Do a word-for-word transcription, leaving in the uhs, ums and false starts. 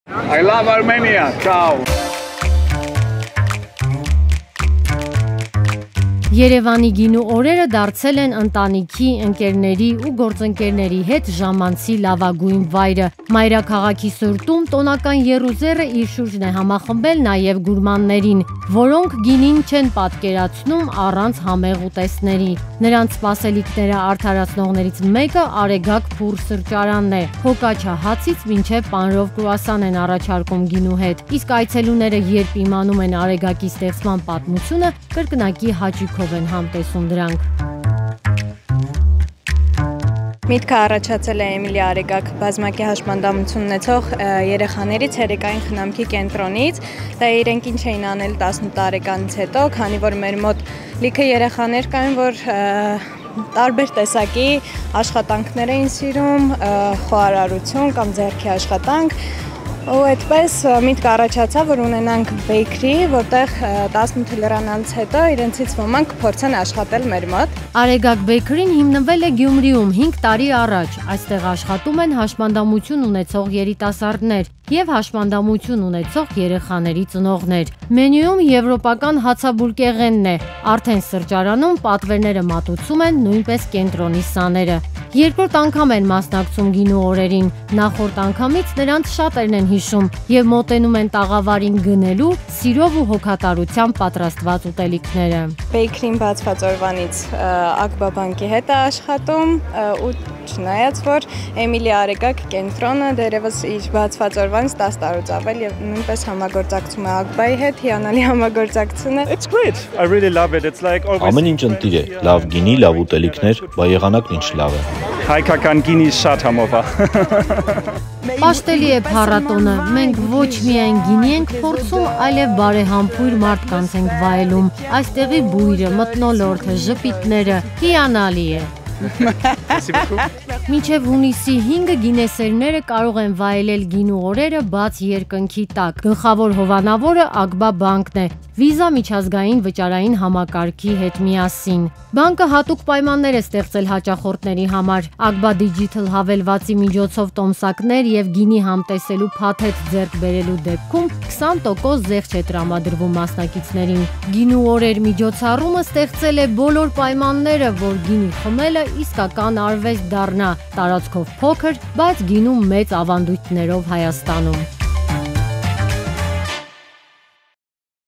I love Armenia. Ciao. Երևանի գինու օրերը դարձել են ընտանիքի, ընկերների ու գործընկերների հետ ժամանցի լավագույն վայրը։ Մայրաքաղաքի սրտում տոնական եռուզեռը իր շուրջն է համախմբել նաև գուրմաններին, որոնք գինին չեն պատկերացնում առանց համեղ ուտեստների։ Նրանց սպասելիքները արդարացնողներից մեկը Արեգակ փուռ սրճարանն է։ Հոկաչա հացից մինչև պանրով կրուասան են առաջարկում գինու հետ։ Իսկ այցելուները երբ իմանում են Արեգակի ստեղծման պատմությունը, կրկնակի հաճույքով են համտեսում դրանք։ Միտքը առաջացել է Էմիլի Արեգակ բազմակի հաշմանդամություն ունեցող երեխաներից երեկային խնամքի կենտրոնից։ Դա իրենք ինչ էին անել տասնութ տարեկանից հետո, քանի որ մեր մոտ լիքը երեխաներ կային, որ տարբեր տեսակի աշխատանքներ էին սիրում, խոհարարություն կամ ձեռքի աշխատանք։ Ու այդպես միտք առաջացավ, որ ունենանք բեյքրի, որտեղ տասնութ լրանալից հետո իրենցից ոմանք փորձեն աշխատել մեր մոտ։ Արեգակ բեյքրին հիմնվել է Գյումրիում հինգ տարի առաջ։ Այստեղ աշխատում են հաշմանդամություն ունեցող երիտասարդներ և հաշմանդամություն ունեցող երեխաների ծնողներ։ Մենյուում եվրոպական հացաբուլկեղենն է։ Արդեն սրճարանում պատվերները մատուցում են նույնպես կենտրոնի սաները։ Երկրորդ անգամ են մասնակցում գինու օրերին։ Նախորդ անգամից նրանց շատերն են հիշում և մոտենում են տաղավարին գնելու սիրով ու հոգատարությամբ պատրաստված ուտելիքները։ Բեյքրին բացված օրվանից Ակբա բանկի հետ է աշխատում ու չնայած որ Էմիլի Արեգակ կենտրոնը դեռևս իր բացված օրվանից տասը տարուց ավել եւ նույնպես համագործակցում է Ակբայի հետ, հիանալի համագործակցություն է։ It's great. I really love it. It's like always Ամեն ինչ ընտիր է, լավ գինի, լավ ուտելիքներ, բա եղանակն ինչ լավ է։ հայկական գինի շատ համով է։ Պաշտելի է փառատոնը, մենք ոչ միայն գինի ենք փորձում, այլև բարեհամբույր մարդկանց ենք վայելում։ Այստեղի բույրը, մթնոլորտը, ժպիտները հիանալի է։ Մինչև հունիսի հինգը գինեսերները կարող են վայելել գինու օրերը բաց երկնքի տակ։ Գլխավոր հովանավորը Ակբա բանկն է, վիզա միջազգային վճարային համակարգի հետ միասին։ Բանկը հատուկ պայմաններ է ստեղծել հաճախորդների համար։ Ակբա Digital հավելվածի միջոցով տոմսակներ և գինի համտեսելու փաթեթ ձեռք բերելու դեպքում քսան տոկոս զեղչ է տրամադրվում մասնակիցներին։ Գինու օրեր միջոցառումը ստեղծել է բոլոր պայմանները, որ գինի խմելը իսկական արվեստ դառնա, տարածքով փոքր, բայց գինու մեծ ավանդույթներով Հայաստանում։